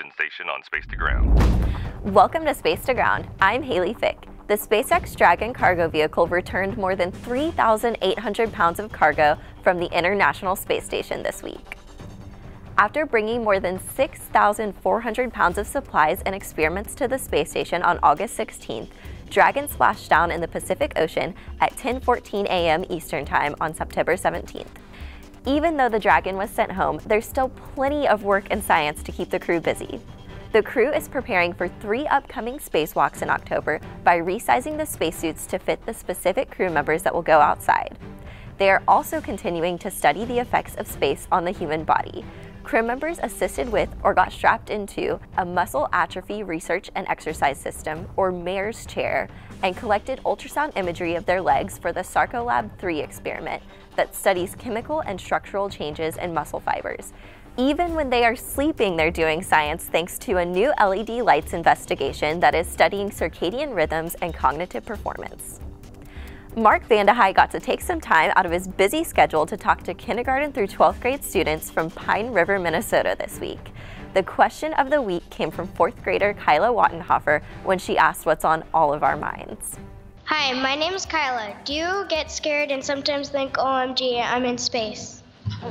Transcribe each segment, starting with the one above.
Mission station on Space to Ground. Welcome to Space to Ground. I'm Haley Fick. The SpaceX Dragon cargo vehicle returned more than 3,800 pounds of cargo from the International Space Station this week. After bringing more than 6,400 pounds of supplies and experiments to the space station on August 16th, Dragon splashed down in the Pacific Ocean at 10:14 a.m. Eastern Time on September 17th. Even though the Dragon was sent home, there's still plenty of work and science to keep the crew busy. The crew is preparing for 3 upcoming spacewalks in October by resizing the spacesuits to fit the specific crew members that will go outside. They are also continuing to study the effects of space on the human body. Crew members assisted with or got strapped into a muscle atrophy research and exercise system, or MARES chair, and collected ultrasound imagery of their legs for the Sarcolab 3 experiment that studies chemical and structural changes in muscle fibers. Even when they are sleeping, they're doing science thanks to a new LED lights investigation that is studying circadian rhythms and cognitive performance. Mark Vandehei got to take some time out of his busy schedule to talk to kindergarten through 12th grade students from Pine River, Minnesota this week. The question of the week came from 4th grader Kyla Wattenhofer when she asked what's on all of our minds. Hi, my name is Kyla. Do you get scared and sometimes think, OMG, I'm in space?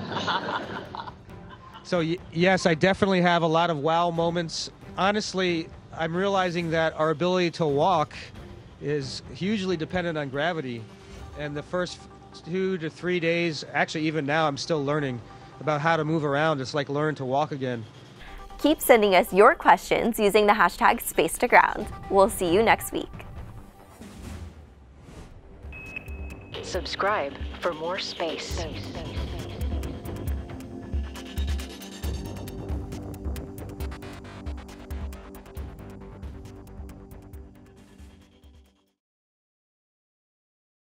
So yes, I definitely have a lot of wow moments. Honestly, I'm realizing that our ability to walk is hugely dependent on gravity. And the first 2 to 3 days, actually even now, I'm still learning about how to move around. It's like learn to walk again. Keep sending us your questions using the hashtag #SpaceToGround. We'll see you next week. Subscribe for more space.